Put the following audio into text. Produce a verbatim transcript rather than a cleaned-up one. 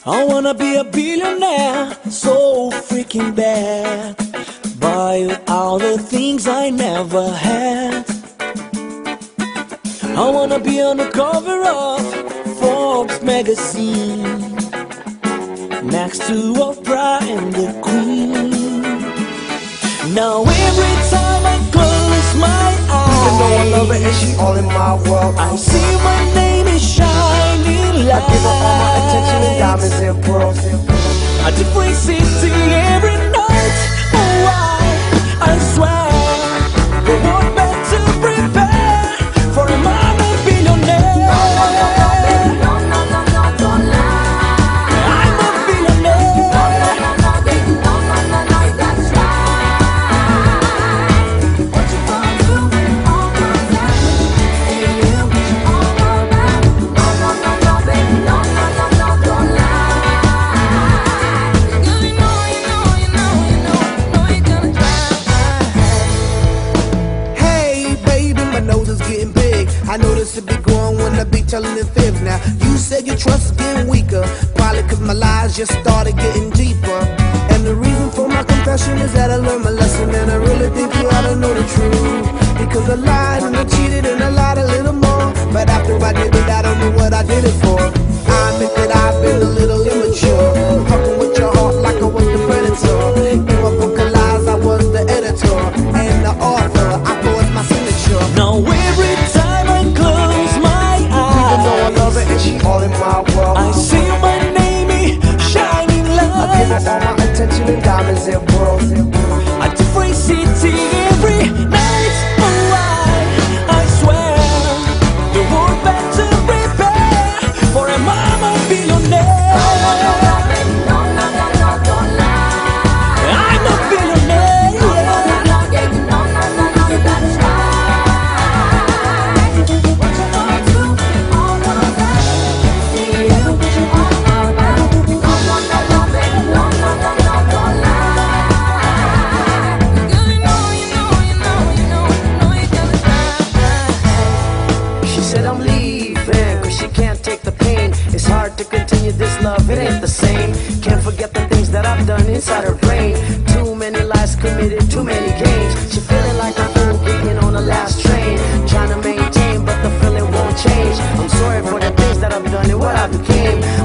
I wanna be a billionaire, so freaking bad. Buy all the things I never had. I wanna be on the cover of Forbes magazine, next to Oprah and the Queen. Now every time I close my eyes, even though I love her and she all in my world, I see my name is shining light. I give her all my attention and diamonds and pearls. A different city every night. Oh, I, I swear, the world better prepare for a mama billionaire. No, no, no, no, baby, no, no, no, no, don't lie. I'm a billionaire. No, no, no, no, baby, no, no, no, no, that's right. What you gonna do all my life? Say you all my life. No, no, no, no, baby, no, no, no, no, don't lie. Girl, you know, you know, you know, you know, know you're gonna try. Hey baby, my nose is getting big. I notice it be growing when I be telling the fibs. Now you said your trust is getting weaker, probably cause my lies just started getting deeper. And the reason for my confession is that I learned my lesson, and I really think you ought to know the truth. Because I lied and I cheated and I lied a little more, but after I did it, I don't know what I did it for. I admit that I've been a little immature, fucking with your heart like I was the predator. In my book of lies, I was the editor and the author. I forged my signature. Now every time I close my Even though I eyes, love her and she all in my world, I see my name is shining I give her light. all my attention and diamonds and pearls. A different city every night. Oh, I, I swear, the world better prepare for a mama billionaire. No, no, no, no, don't lie. I'm a billionaire. No, no, no, no, baby, no, no, no, no, that's right. What you gonna do all my life? See you all my life. No, no, no, no, baby, no, no, no, no, don't lie. Girl, you know, you know, you know, you know, know you're gonna try. She said I'm leaving cause she can't take the pain. It's hard to continue this love, it ain't the same. Can't forget the things that I've done inside her brain. Too many lies committed, too many games. She feeling like a fool getting on the last train, trying to maintain but the feeling won't change. I'm sorry for the things that I've done and what I became.